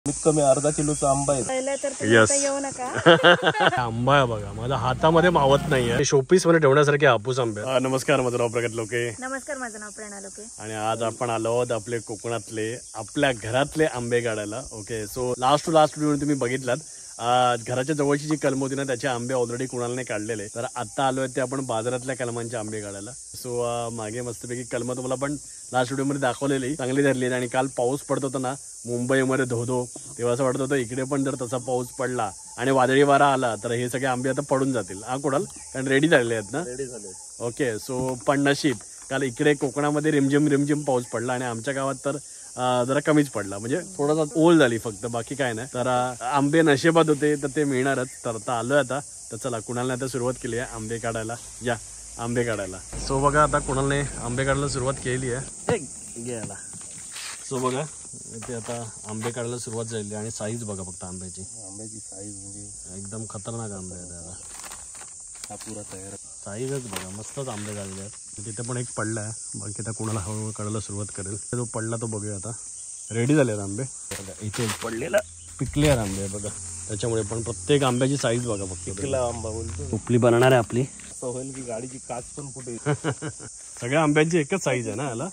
कमीत कमी अर्धा किलोचा आंबा आहे. येऊ नका. आंबा आहे बघा, माझ्या हातामध्ये मावत नाहीये. शोपीस मध्ये ठेवण्यासारखे हापूस आंबे. नमस्कार, माझं नाव प्रगत लोके. नमस्कार, माझं नाव प्रेरणा लोके. आणि आज आपण आलो आहोत आपले कोकणातले आपल्या घरातले आंबे काढायला. Okay, so last to last video तुम्ही बघितलात. घराच्या जवळची जी कलम होती ना त्याचे आंबे ऑलरेडी कुणालने काढलेले. तर आता आलोय ते आपण बाजारातल्या कलमांचे आंबे काढायला. सो मागे मस्तपैकी कलम तुम्हाला पण लास्ट व्हिडिओ मध्ये दाखवलेली, चांगली धरली. आणि काल पाऊस पडत होता ना मुंबईमध्ये धो तेव्हा असं वाटत होतं इकडे पण जर तसा पाऊस पडला आणि वादळी वारा आला तर हे सगळे आंबे आता पडून जातील. हा कुणाल, कारण रेडी झालेले आहेत ना. रेडी झाले. ओके, सो पण नशीब काल इकडे कोकणामध्ये रिमझिम पाऊस पडला आणि आमच्या गावात तर जरा कमीच पडला. म्हणजे थोडासा ओल झाली फक्त, बाकी काय नाही. तर आंबे नशिबात होते तर ते मिळणारच. तर आता आलोय आता. तर चला, कुणालने आता सुरुवात केली आहे आंबे काढायला. या आंबे काढायला. सो बघा, आता कुणालने आंबे काढायला सुरुवात केली आहे. घ्यायला सो बघा ते आता आंबे काढायला सुरुवात झाली. आणि साईज बघा फक्त आंब्याची साईज म्हणजे एकदम खतरनाक आंबे आहेत. आता हा पुरा तयार. साईजच बघा, मस्तच आंबे काढले आहेत. तिथे पण एक पडला आहे, बाकी त्या कुणाला हळूहळू काढायला सुरुवात करेल. जो पडला तो बघूया. आता रेडी झाले आहेत आंबे. इथे पडलेला पिकले आहेत आंबे बघा. त्याच्यामुळे पण प्रत्येक आंब्याची साईज बघा फक्त. पिकला आंबा बोलतो. उपली बनणार आहे आपली. असं होईल की गाडीची काच पण फुटेल. सगळ्या आंब्यांची एकच साईज आहे ना याला.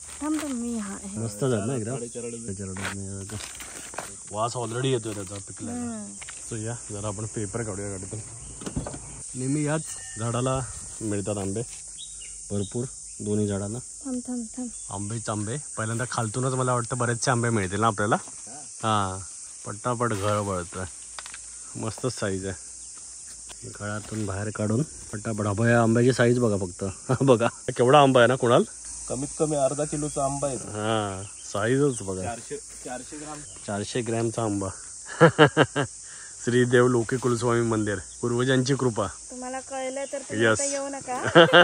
मस्त झालं ना एकदम. वास ऑलरेडी येतोय त्याचा पिकला. सो या जरा आपण पेपर काढूया गाडीतून. नेहमी याच झाडाला मिळतात आंबे भरपूर, दोन्ही झाडांना. आंबेच आंबे. पहिल्यांदा खालतूनच मला वाटतं बरेचसे आंबे मिळतील ना आपल्याला. हा, पटापट घर वळतोय. मस्तच साईज आहे. गळ्यातून बाहेर काढून पटापट. अभया आंब्याची साईज बघा फक्त. बघा केवढा आंबा आहे ना कुणाल. कमीत कमी अर्धा किलोचा आंबा आहे. हा, साईजच बघा. 400 ग्रॅमचा आंबा. श्रीदेव लोके कुलस्वामी मंदिर, पूर्वजांची कृपा. तुम्हाला कळलं तर यस. येऊ नका.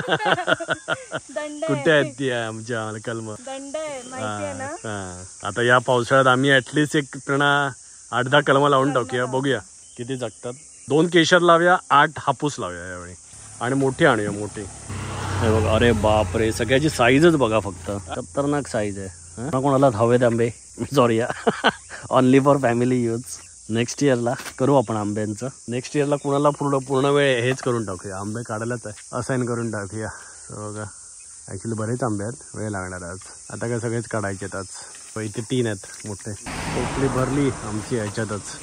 कुठे आहेत ती आमच्या कलम. दंड आहे, माहिती आहे ना. आता या पावसाळ्यात आम्ही ऍटलीस्ट एक 8-10 कलम लावून टाकूया. बघूया किती जगतात. 2 केशर लावूया, 8 हापूस लावूया यावेळी. आणि मोठी आणूया, मोठी. हे बघा, अरे बापरे, सगळ्याची साईजच बघा फक्त. खतरनाक साईज आहे. कोणाला हवेत आंबे, सॉरी या, only for family use. Next इयरला करू आपण आंब्यांचं. नेक्स्ट इयरला कुणाला पूर्ण वेळ हेच करून टाकूया, आंबे काढायलाच आहे, असाइन करून टाकूया. बघा ॲक्च्युली बरेच आंबे आहेत, वेळ लागणार आज. आता काय सगळेच काढायचे आहेत आज. इथे 3 आहेत मोठे. टोपली भरली आमची याच्यातच.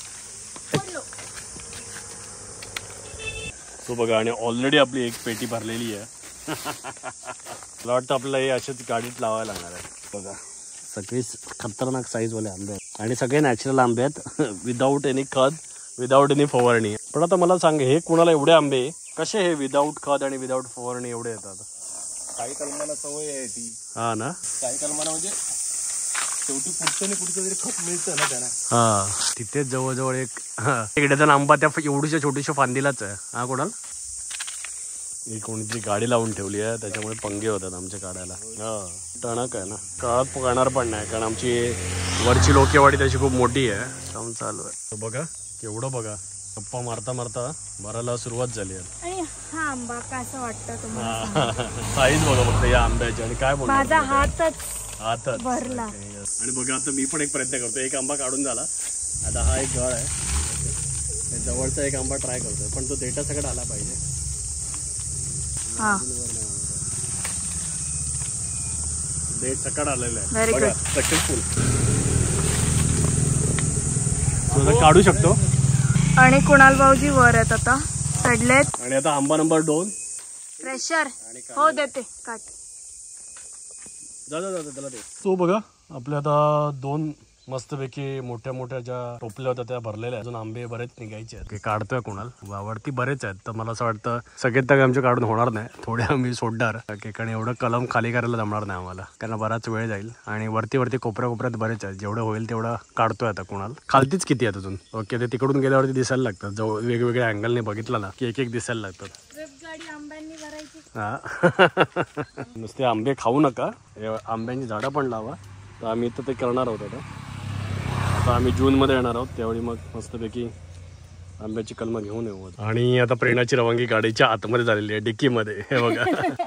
सो बघा, आणि ऑलरेडी आपली एक पेटी भरलेली आहे. मला वाटतं आपल्याला हे असेच गाडीत लावायला लागणार आहे. बघा सगळी खतरनाक साईजवाले आंबे आहेत आणि सगळे नॅचरल आंबे आहेत, विदाऊट एनी खत, विदाऊट एनी फवारणी. पण आता मला सांग, हे कुणाला एवढे आंबे कसे हे विदाऊट खत आणि विदाऊट फवारणी एवढे येतात? काही कलमांना सवय आहे ती. हा ना, काही कलमांना म्हणजे शेवटी कुठचं तरी खत मिळतं ना त्यांना. हा, तिथेच जवळजवळ एक एकड्याचा आंबा त्या एवढीशा छोटीशा फांदीलाच आहे. हा कुणाल, ही कोणीतरी गाडी लावून ठेवली आहे, त्याच्यामुळे पंगे होतात आमच्या काढायला. हा, टणक आहे ना, काळात पकडणार पण नाही, कारण आमची वरची लोकेवाडी त्याची खूप मोठी आहे. काम चालू आहे. बघा केवढं, बघा गप्पा मारता मारता भरायला सुरुवात झाली आहे. हा आंबा कसं वाटतं तुम्हाला? साईज बघा फक्त या आंब्याची. आणि काय बोलतो, माझा हातच भरला. आणि बघा आता मी पण एक प्रयत्न करतो. एक आंबा काढून झाला, आता हा एक गळ आहे, जवळचा एक आंबा ट्राय करतोय, पण तो देठा सगळं आला पाहिजे. देठ सकाळ आलेला आहे बघा, सक्सेसफुल. काढू शकतो. आणि कुणाल भाऊजी वर आहेत आता, चढलेत. आणि आता आंबा नंबर 2 प्रेशर हो देते, काट जा त्याला दे. तो बघा आपल्या आता 2 मस्तपैकी मोठ्या मोठ्या ज्या टोपल्या होत्या त्या भरलेल्या. अजून आंबे बरेच निघायचे आहेत. काढतोय कुणाल, वरती बरेच आहेत. तर मला असं वाटतं सगळेच तर आमचे काढून होणार नाही, थोडे आम्ही सोडणार, कारण एवढं कलम खाली करायला जमणार नाही आम्हाला, कारण बराच वेळ जाईल. आणि वरती कोपऱ्यात बरेच आहेत. जेवढं होईल तेवढं काढतोय आता कुणाल. खालतीच किती आहेत अजून. ओके, ते तिकडून गेल्यावरती दिसायला लागतात, जवळ वेगवेगळ्या अँगलने बघितलं ना की एक दिसायला लागतात. हा, नुसते आंबे खाऊ नका, आंब्यांची झाडं पण लावा. तर आम्ही तर ते करणार आहोत. आता आम्ही जूनमध्ये येणार आहोत, त्यावेळी मग मस्तपैकी आंब्याची कलमं घेऊन येऊ. आणि आता प्रेरणाची रवानगी गाडीच्या आतमध्ये झालेली आहे, डिक्कीमध्ये. हे बघा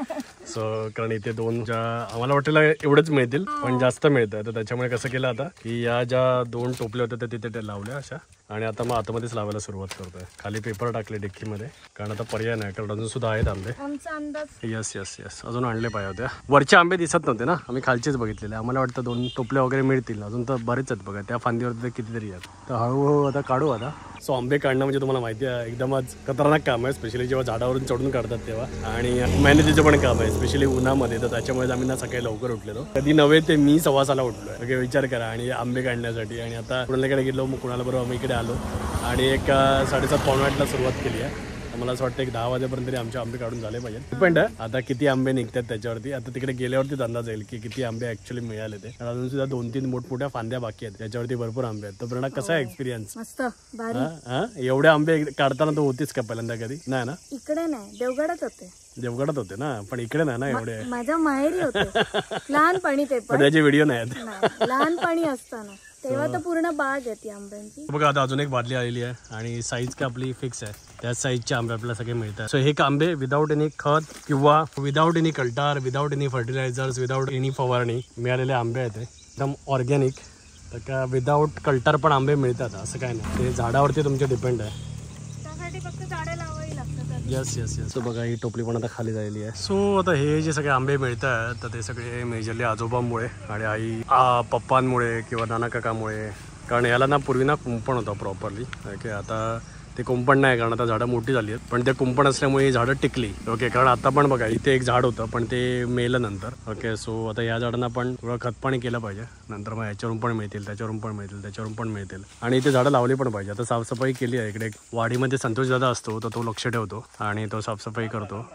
सो कारण इथे दोन ज्या आम्हाला वाटेल एवढंच मिळतील पण जास्त मिळतं तर त्याच्यामुळे कसं केलं आता की या ज्या 2 टोपल्या होत्या त्या तिथे लावल्या अशा आणि आता मग आतमध्येच लावायला सुरुवात करतोय. खाली पेपर टाकले डिक्कीमध्ये कारण आता पर्याय नाही कारण अजून सुद्धा आहेत आंबे. आमचा अंदाज यस यस यस अजून आणले पाहिजे होत्या. वरचे आंबे दिसत नव्हते ना आम्ही खालचेच बघितलेले. आम्हाला वाटतं 2 टोपल्या वगैरे मिळतील अजून तर बरेच आहेत बघा त्या फांदीवरती तर कितीतरी आहेत. तर हळूहळू आता काढू आता. सो आंबे काढणं म्हणजे तुम्हाला माहिती आहे एकदमच खतरनाक काम आहे स्पेशली जेव्हा झाडावरून चढून काढतात तेव्हा आणि मेहनतीचं पण काम आहे स्पेशली उन्हामध्ये. तर त्याच्यामुळे आम्ही ना सकाळी लवकर उठलेलो. कधी नव्हे ते मी 6:15ला उठलोय. ओके विचार करा आणि आंबे काढण्यासाठी आणि आता कुणालाकडे गेलो मग कुणाला बरोबर आम्ही इकडे आलो आणि एक 7:30-8ला सुरुवात केली आहे. मला असं वाटतं एक 10 वाजेपर्यंत तरी आमचे आंबे काढून झाले पाहिजे. डिपेंड आहे आता किती आंबे निघतात त्याच्यावरती. आता तिकडे गेल्यावरतीच अंदाज येईल की किती आंबे ऍक्च्युअली मिळाले ते. अजून सुद्धा 2-3 मोठमोठ्या फांद्या बाकी आहेत त्याच्यावरती भरपूर आंबे आहेत. तर प्रणा कसा आहे एक्सपिरियन्स? मस्त भारी. एवढे आंबे काढताना तो होतीस का पहिल्यांदा कधी? नाही ना इकडे नाही देवगडात होते. देवगडात होते ना पण इकडे नाही ना एवढे. माझ्या माहेरी होते लहानपणी ते पण त्याचे व्हिडिओ नाही आहेत. लहानपणी असताना तेव्हा तर पूर्ण बाग आहे ती आंब्यांची. बघा आता अजून एक बादली आलेली आहे आणि साईज का आपली फिक्स आहे. त्याच साईजचे आंबे आपल्याला सगळे मिळतात. सो हे आंबे विदाऊट एनी खत किंवा without any Cultar without any fertilisers without any फवारणी मिळालेले आंबे आहेत एकदम ऑर्गॅनिक. तर का विदाऊट कल्टार पण आंबे मिळतात असं काय नाही. ते झाडावरती तुमचे डिपेंड आहे. त्यासाठी फक्त झाडं लावावी लागतात. Yes yes yes. सो बघा ही टोपली पण आता खाली झालेली आहे. सो आता हे जे सगळे आंबे मिळतात तर ते सगळे मेजरली आजोबांमुळे आणि आई पप्पांमुळे किंवा नाना काकामुळे. कारण याला ना पूर्वी ना कुंपण होता प्रॉपरली. ओके आता ते कुंपण नाही कारण आता झाडं मोठी झाली आहेत पण ते कुंपण असल्यामुळे ही झाडं टिकली. ओके कारण आता पण बघा इथे एक झाड होतं पण ते मेलं नंतर. ओके सो आता या झाडांना पण थोडं खतपाणी केलं पाहिजे. नंतर मग याच्यावरून पण मिळतील त्याच्यावरून पण मिळतील त्याच्यावरून पण मिळतील आणि इथे झाडं लावली पण पाहिजे. आता साफसफाई केली आहे. इकडे वाडीमध्ये संतोष दादा असतो तर तो लक्ष ठेवतो आणि तो साफसफाई करतो.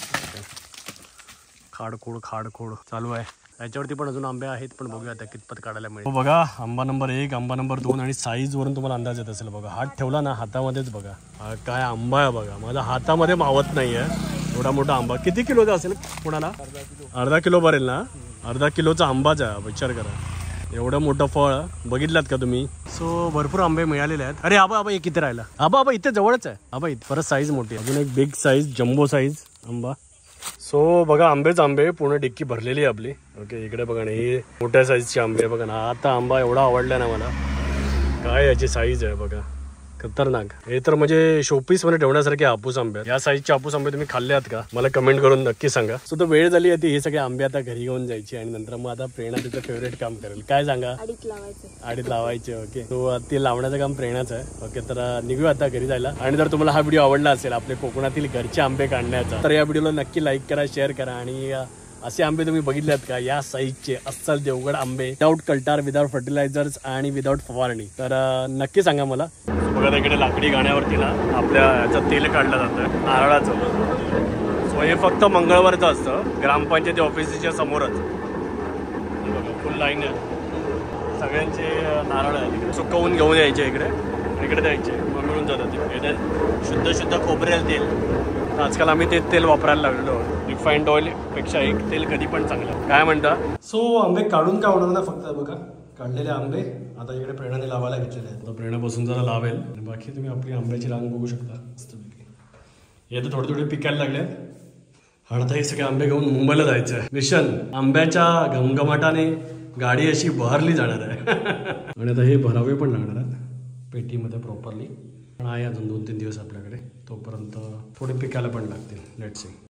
खाडखोड चालू आहे. याच्यावरती पण अजून आंबे आहेत पण बघूया आता कितपत काढायला मिळेल. बघा आंबा नंबर 1 आंबा नंबर 2 आणि साईज वरून तुम्हाला अंदाज येत असेल. बघा हात ठेवला ना हातामध्येच बघा काय आंबा आहे बघा. माझ्या हातामध्ये मावत नाही आहे एवढा मोठा आंबा. किती किलोचा असेल कोणाला? अर्धा किलो भरेल ना. अर्धा किलोचा आंबाच आहे विचार करा. एवढं मोठं फळ बघितलात का तुम्ही? सो भरपूर आंबे मिळालेले आहेत. अरे आबा एक इथे राहिला. आबा इथे जवळच आहे. आबा इथे परत साईज मोठी अजून एक बिग साईज जम्बो साईज आंबा. सो बघा आंबे पूर्ण डिक्की भरलेली आहे आपली. ओके इकडे बघा ना हे मोठ्या साईजचे आंबे बघा ना. आता आंबा एवढा आवडला ना मला. काय याची साईज आहे बघा खतरनाक. हे तर म्हणजे शोपीस मध्ये ठेवण्यासारखे हापूस आंबे. या साईजचे हापूस आंबे तुम्ही खाल्ले आहात का? मला कमेंट करून नक्की सांगा. सो तर वेळ झाली आहे हे सगळे आंबे आता घरी घेऊन जायचे आणि नंतर मग आता प्रेरणा तिचं फेवरेट काम करेल. काय सांगा? आडीत लावायचे. ओके तो ते लावण्याचं काम प्रेरणाचं आहे. ओके तर निघूया आता घरी जायला. आणि जर तुम्हाला हा व्हिडिओ आवडला असेल आपले कोकणातील घरचे आंबे काढण्याचा तर या व्हिडिओला नक्की लाईक करा शेअर करा. आणि असे आंबे तुम्ही बघितलेत का या साईजचे अस्सल देवगड आंबे विदाऊट कल्टार विदाऊट फर्टिलायझर्स आणि विदाऊट फवारणी तर नक्की सांगा मला. बघा इकडे लाकडी गाण्यावरती ना आपल्या याचं तेल काढलं जातं नारळाचं. सो हे फक्त मंगळवारचं असतं ग्रामपंचायती ऑफिसच्या समोरच. फुल लाईन आहे सगळ्यांचे नारळ आहे. सुकवून घेऊन यायचे इकडे द्यायचे मग मिळून जातात. ते शुद्ध खोबरेल तेल. आजकाल आम्ही ते तेल वापरायला लागलो. रिफाईंड ऑइल पेक्षा एक तेल कधी पण चांगलं. काय म्हणता? सो आंबे काढून काय होणार ना फक्त बघा काढलेले आंबे आता इकडे प्रेरणाने लावायला घेतलेले आहेत. आता प्रेरणा बसून जरा लावेल आणि बाकी तुम्ही आपली आंब्याची रांग बघू शकता मस्तपैकी. हे तर थोडे पिकायला लागले. आता हे सगळे आंबे घेऊन मुंबईला जायचं आहे. मिशन आंब्याच्या घमघमाटाने गाडी अशी बहरली जाणार आहे. आणि आता हे भरावे पण लागणार आहेत पेटीमध्ये प्रॉपरली. पण आहे अजून 2-3 दिवस आपल्याकडे तोपर्यंत थोडे पिकायला पण लागतील. Let's C.